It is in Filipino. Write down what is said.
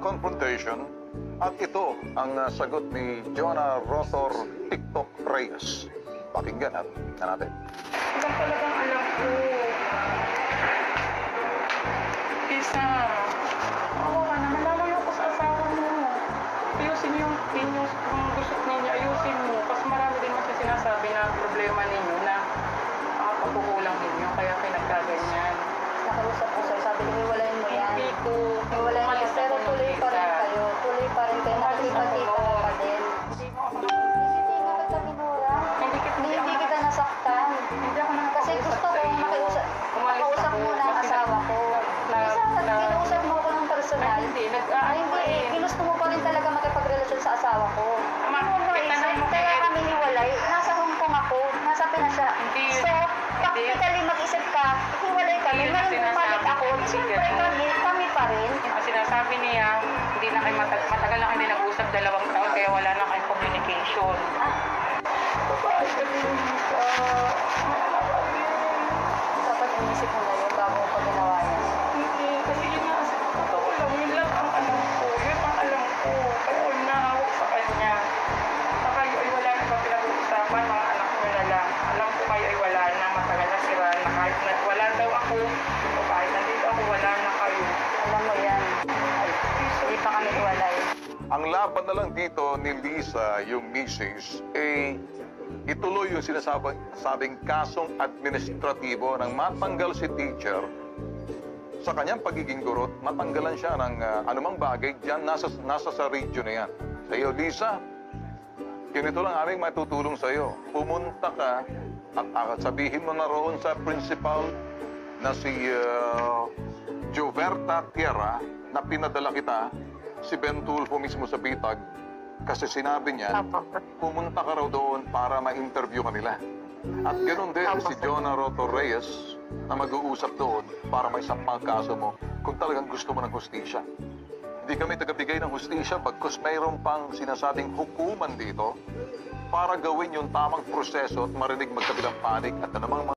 confrontation at ito ang sagot ni Jonah Rotor TikTok Reyes. Pakinggan natin. Ikaw talagang alam ko. Isa, oo ka na, malalayo ko sa asawa mo. Ayusin yung kung gusto ninyo, ayusin mo. Kasi marami din mas sinasabi na problema ninyo na pagkukulang ninyo, kaya pinagkaganyan. Nakausap ko sir, sabi ko, hiwalayin mo yan. Hindi ko. Hiwalayin mo, pero tuloy pa rin kayo. Tuloy pa rin kayo. Nakikita-kita pa din. Hindi nga kita minura. Hindi kita nasaktan. Hindi ako nakakausap. Kasi gusto ko makausap muna ang asawa ko. Kinausap mo ako ng personal. Hindi, ginusto mo pa rin talaga makipagrelasyon sa asawa ko. Kaya kami hiwalay. Nasa Hong Kong ako. Nasa Pinas siya. So, practically mag-isip ka, hiwalay kami. Ngayon bumalik ako. Siyempre kami pa rin. Ang sinasabi niya, hindi na kayo matagal na kayo nag-usap 2 taon, kaya wala na kayong communication. Babae ka din ka. Dapat inisip mo na yun bago mo pa ginawa yan. Hindi, kasi yun nga, totoo lang, yun lang ang alam ko. Yun ang alam ko. Kaya huwag nahawak sa kanya. Na kayo ay wala na ba pinag-uusapan, mga anak mo na lang. Alam ko kayo ay wala na, matagal na sira na kahit na wala daw ako, o kahit nandito ako, wala na kayo. Alam mo yan. Hindi pa kami hiwalay. Ang laban na lang dito ni Lisa, yung misis, ituloy yung sinasabing kasong administratibo ng matanggal si teacher sa kanyang pagiging gurot, matanggalan siya ng anumang bagay dyan, nasa sa region na yan. Sa iyo, Lisa, ganito lang aming matutulong sa iyo. Pumunta ka at sabihin mo na roon sa principal na si Joverta Tierra na pinadala kita, si Ben Tulfo mismo sa Bitag, kasi sinabi niya, pumunta ka raw doon para ma-interview ka nila. At ganoon din si Jonah Rotor Reyes na mag-uusap doon para may sampang kaso mo kung talagang gusto mo ng hustisya. Hindi kami tagabigay ng hustisya bagkus mayroon pang sinasabing hukuman dito para gawin yung tamang proseso at marinig magkabilang panig at anumang mga